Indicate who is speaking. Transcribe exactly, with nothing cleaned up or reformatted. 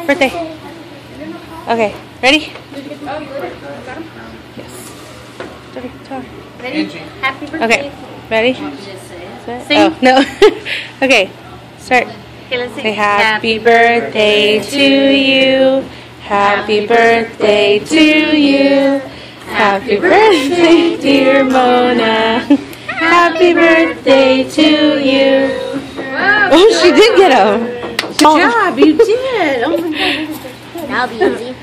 Speaker 1: Birthday. Okay, ready? Yes.
Speaker 2: Ready? Happy birthday.
Speaker 1: Okay, ready?
Speaker 2: Sing.
Speaker 1: Oh, no. Okay, start.
Speaker 2: Okay, let's sing.
Speaker 1: Say happy birthday to you. Happy birthday to you. Happy birthday, dear Mona. Happy birthday to you. Oh, she did get him. Good job, you did. Oh my God.
Speaker 2: That'll be easy.